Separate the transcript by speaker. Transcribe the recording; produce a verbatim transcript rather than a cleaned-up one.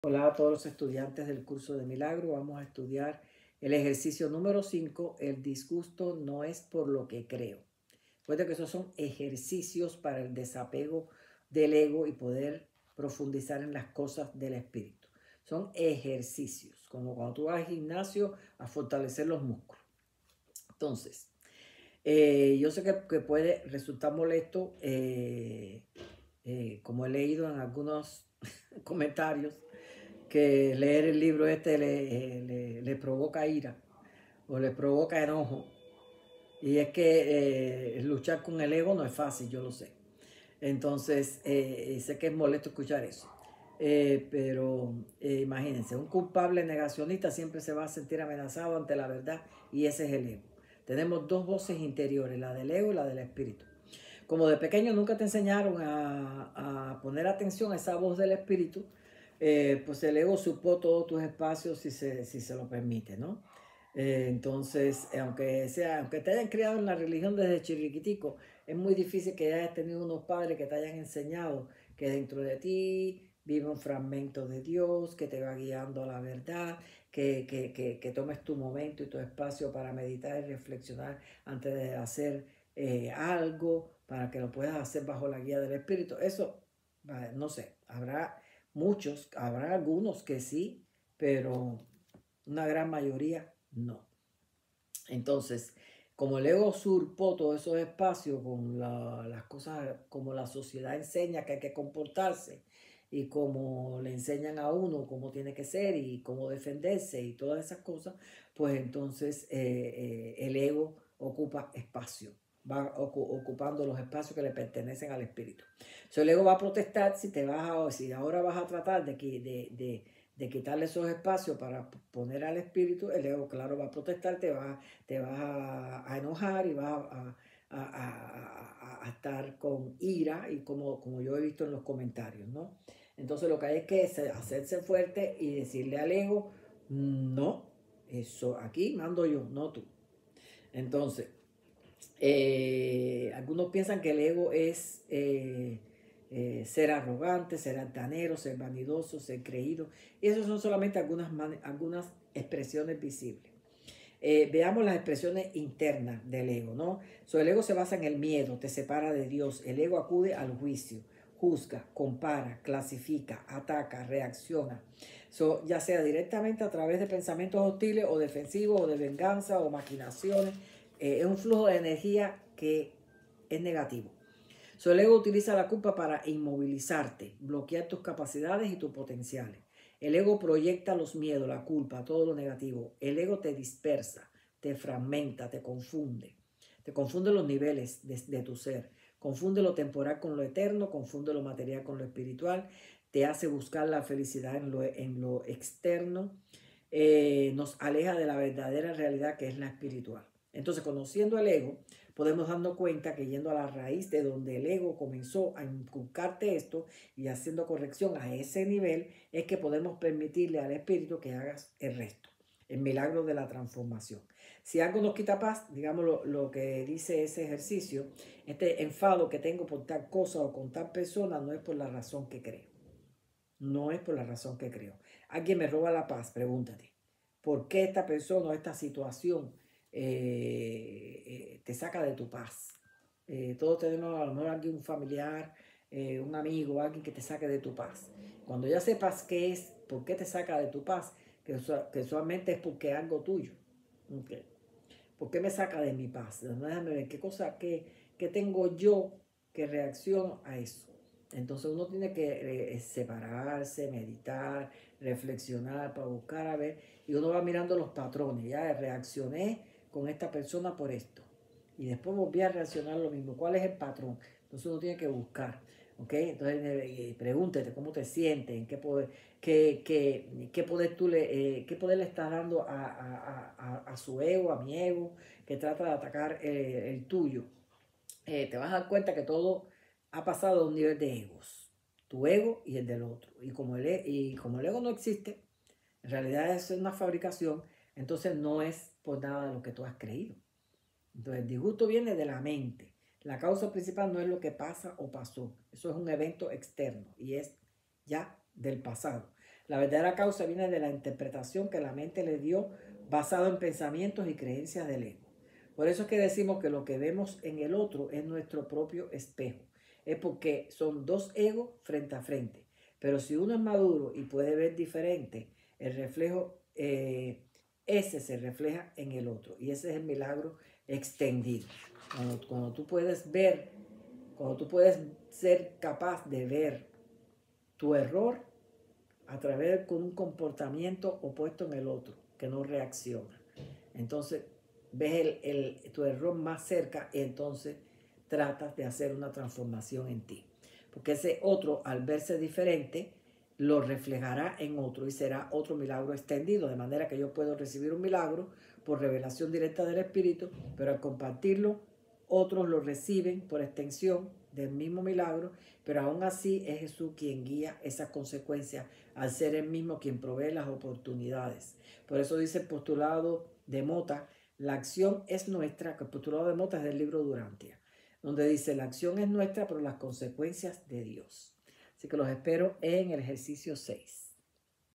Speaker 1: Hola a todos los estudiantes del curso de Milagro. Vamos a estudiar el ejercicio número cinco. El disgusto no es por lo que creo. Recuerda que esos son ejercicios para el desapego del ego y poder profundizar en las cosas del espíritu. Son ejercicios, como cuando tú vas al gimnasio a fortalecer los músculos. Entonces, eh, yo sé que, que puede resultar molesto, eh, eh, como he leído en algunos comentarios, que leer el libro este le, le, le provoca ira o le provoca enojo. Y es que eh, luchar con el ego no es fácil, yo lo sé. Entonces, eh, sé que es molesto escuchar eso. Eh, pero eh, imagínense, un culpable negacionista siempre se va a sentir amenazado ante la verdad y ese es el ego. Tenemos dos voces interiores, la del ego y la del espíritu. Como de pequeño nunca te enseñaron a, a poner atención a esa voz del espíritu, eh, pues el ego supo todos tus espacios si se, si se lo permite, ¿no? Eh, entonces, aunque, sea, aunque te hayan criado en la religión desde chiriquitico, es muy difícil que hayas tenido unos padres que te hayan enseñado que dentro de ti vive un fragmento de Dios que te va guiando a la verdad, que, que, que, que tomes tu momento y tu espacio para meditar y reflexionar antes de hacer eh, algo, para que lo puedas hacer bajo la guía del Espíritu. Eso, no sé, habrá muchos, habrá algunos que sí, pero una gran mayoría no. Entonces, como el ego usurpó todos esos espacios con la, las cosas, como la sociedad enseña que hay que comportarse y como le enseñan a uno cómo tiene que ser y cómo defenderse y todas esas cosas, pues entonces eh, eh, el ego ocupa espacio, va ocupando los espacios que le pertenecen al espíritu. So, el ego va a protestar si te vas a, si ahora vas a tratar de, de, de de quitarle esos espacios para poner al espíritu, el ego, claro, va a protestar, te va, te va a, a enojar y va a, a, a, a, estar con ira, y como, como yo he visto en los comentarios, ¿no? Entonces lo que hay es que hacerse fuerte y decirle al ego, no, eso aquí mando yo, no tú. Entonces, eh, algunos piensan que el ego es... Eh, eh, ser arrogante, ser altanero, ser vanidoso, ser creído. Y esas son solamente algunas, algunas expresiones visibles. Eh, veamos las expresiones internas del ego, ¿no? So, el ego se basa en el miedo, te separa de Dios. El ego acude al juicio, juzga, compara, clasifica, ataca, reacciona. So, ya sea directamente a través de pensamientos hostiles o defensivos o de venganza o maquinaciones. Eh, es un flujo de energía que es negativo. So, el ego utiliza la culpa para inmovilizarte, bloquear tus capacidades y tus potenciales. El ego proyecta los miedos, la culpa, todo lo negativo. El ego te dispersa, te fragmenta, te confunde. Te confunde los niveles de, de tu ser. Confunde lo temporal con lo eterno, confunde lo material con lo espiritual. Te hace buscar la felicidad en lo, en lo externo. Eh, nos aleja de la verdadera realidad que es la espiritual. Entonces, conociendo el ego, podemos darnos cuenta que yendo a la raíz de donde el ego comenzó a inculcarte esto y haciendo corrección a ese nivel, es que podemos permitirle al espíritu que hagas el resto, el milagro de la transformación. Si algo nos quita paz, digamos lo, lo que dice ese ejercicio, este enfado que tengo por tal cosa o con tal persona no es por la razón que creo. No es por la razón que creo. Alguien me roba la paz, pregúntate. ¿Por qué esta persona o esta situación eh, eh, te saca de tu paz? Eh, todos tenemos a lo mejor alguien, un familiar, eh, un amigo, alguien que te saque de tu paz. Cuando ya sepas qué es, por qué te saca de tu paz, que, que usualmente es porque es algo tuyo. Okay. ¿Por qué me saca de mi paz? Déjame ver qué cosa, qué, qué tengo yo que reacciono a eso. Entonces uno tiene que eh, separarse, meditar, reflexionar para buscar a ver, y uno va mirando los patrones. Ya reaccioné con esta persona por esto y después volví a reaccionar lo mismo. ¿Cuál es el patrón? Entonces uno tiene que buscar, ¿ok? Entonces eh, pregúntate cómo te sientes, en qué poder, qué, qué, qué poder tú le, eh, qué poder le estás dando a, a, a, a, su ego, a mi ego, que trata de atacar eh, el tuyo. Eh, te vas a dar cuenta que todo ha pasado a un nivel de egos, tu ego y el del otro. Y como el, y como el ego no existe, en realidad es una fabricación, entonces no es por nada de lo que tú has creído. Entonces el disgusto viene de la mente. La causa principal no es lo que pasa o pasó. Eso es un evento externo y es ya del pasado. La verdadera causa viene de la interpretación que la mente le dio basado en pensamientos y creencias del ego. Por eso es que decimos que lo que vemos en el otro es nuestro propio espejo. Es porque son dos egos frente a frente. Pero si uno es maduro y puede ver diferente, el reflejo, eh, ese se refleja en el otro. Y ese es el milagro extendido. Cuando, cuando tú puedes ver, cuando tú puedes ser capaz de ver tu error a través de un comportamiento opuesto en el otro, que no reacciona. Entonces, ves el, el, tu error más cerca y entonces tratas de hacer una transformación en ti. Porque ese otro, al verse diferente, lo reflejará en otro y será otro milagro extendido. De manera que yo puedo recibir un milagro por revelación directa del Espíritu, pero al compartirlo, otros lo reciben por extensión del mismo milagro, pero aún así es Jesús quien guía esas consecuencias al ser Él mismo quien provee las oportunidades. Por eso dice el postulado de Mota, la acción es nuestra, que el postulado de Mota es del libro Durantia, donde dice la acción es nuestra, pero las consecuencias de Dios. Así que los espero en el ejercicio seis.